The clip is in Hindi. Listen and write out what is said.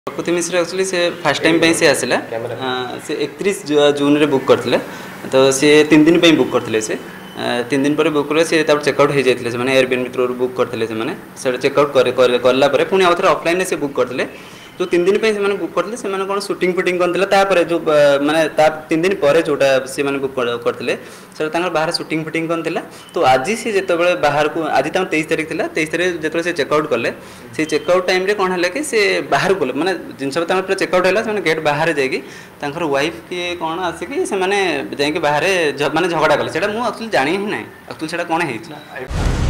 प्रकृति मिश्र एक्चुअली से फास्ट टाइम से आसला से 31 जून रे बुक करते तो सी 3 दिन बुक करते से 3 दिन पर बुक कले सी चेकआउट हो जाते हैं एयरबीएनबी थ्रू बुक करते से चेकआउट कला पूरी आउ थे ऑफलाइन से बुक करते जो 3 दिन से बुक करते से कौन शूटिंग फुटिंग करते जो माने 3 दिन पर जोटा से बुक करते बाहर शूटिंग फुटिंग कौन तो आज सी जो बाहर को आज 23 तारीख था 23 तारीख जो चेकआउट कले से चेकआउट टाइम रे कौन है कि से बाहर को माने जिनस पूरा चेकआउट है गेट बाहर जाकर वाइफ किए कौन आसिक से बाहर माने झगड़ा कले मुझे जानी ही ना एक्चुअली कौन है।